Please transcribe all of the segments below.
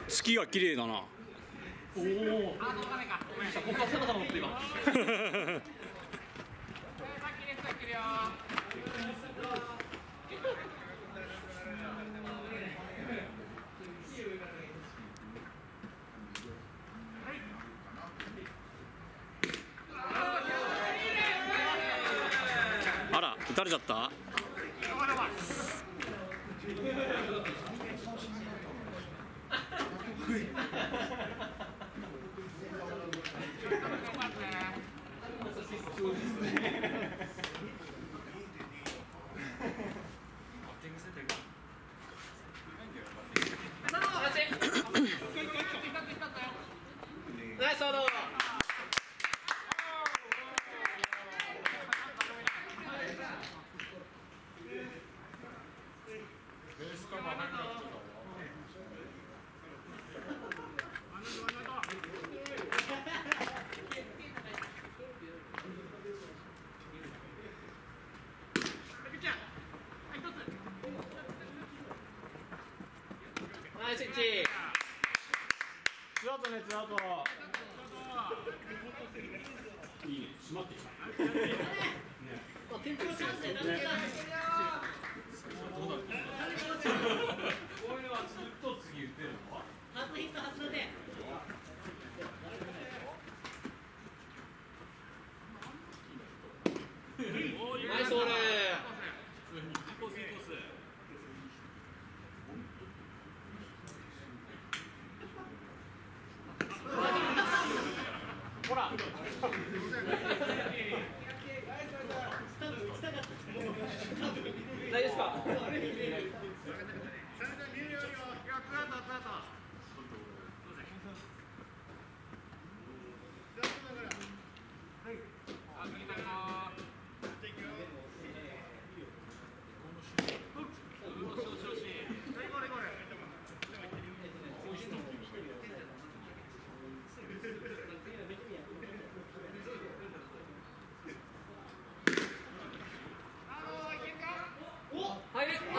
月が綺麗だな。おお。 僕は背中持って今。 あら、打たれちゃった。 ナイスアウト。ナイスイッチ。 ツーアウトね、ツーアウト。いいね、閉まってきた。 天気のチャンスで何点だ。 こういうのはずっと次打ってるの？ 初ヒット初打点。ナイスボール。 ほら。 大丈夫ですか。入る。惜しい。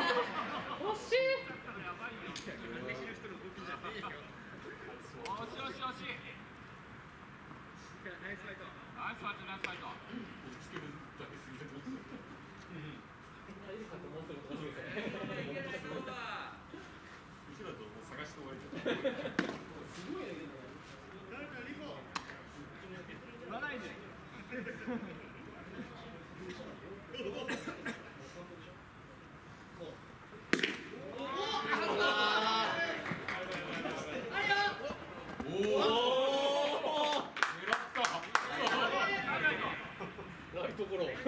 ところ。惜しい。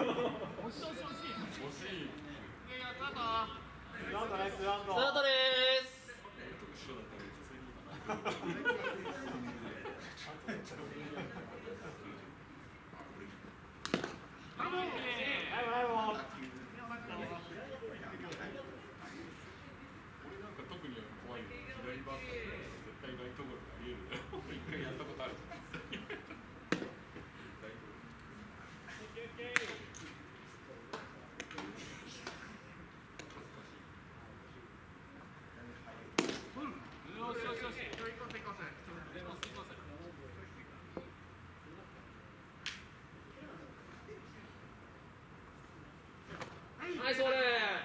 ツーアウトね、ツーアウト。 スタートです。 特に怖い左バッターで絶対ライトゴロがありえる。一回やったことある。 ナイスボール。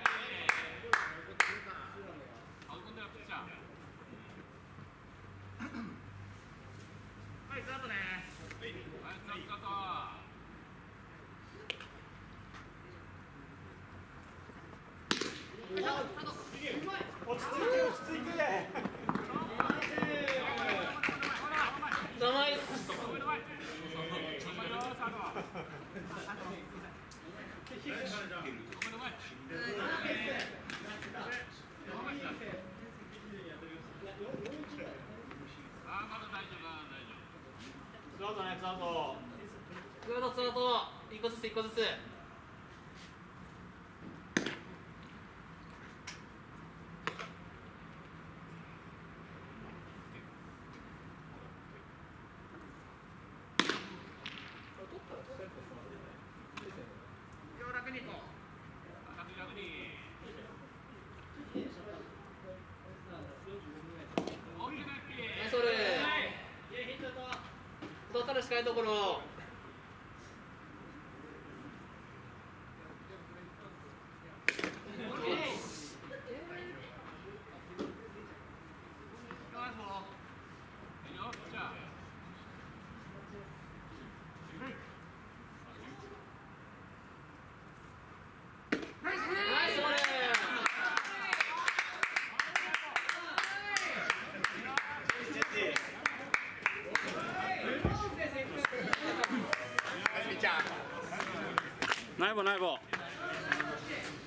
落ち着いて、落ち着いて。 ナイス。 ツーアウトね、ツーアウト。 ツーアウト、ツーアウト。一個ずつ、一個ずつ。楽に行こう。楽に。 から近いところ。 ナイボナイボ。